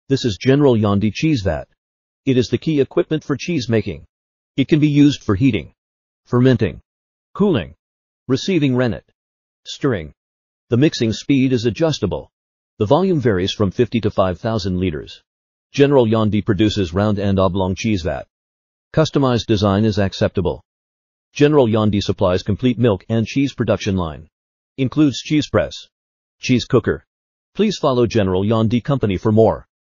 This is General Yandi cheese vat. It is the key equipment for cheese making. It can be used for heating, fermenting, cooling, receiving rennet, stirring. The mixing speed is adjustable. The volume varies from 50 to 5,000 liters. General Yandi produces round and oblong cheese vat. Customized design is acceptable. General Yandi supplies complete milk and cheese production line. Includes cheese press, cheese cooker. Please follow General Yandi Company for more.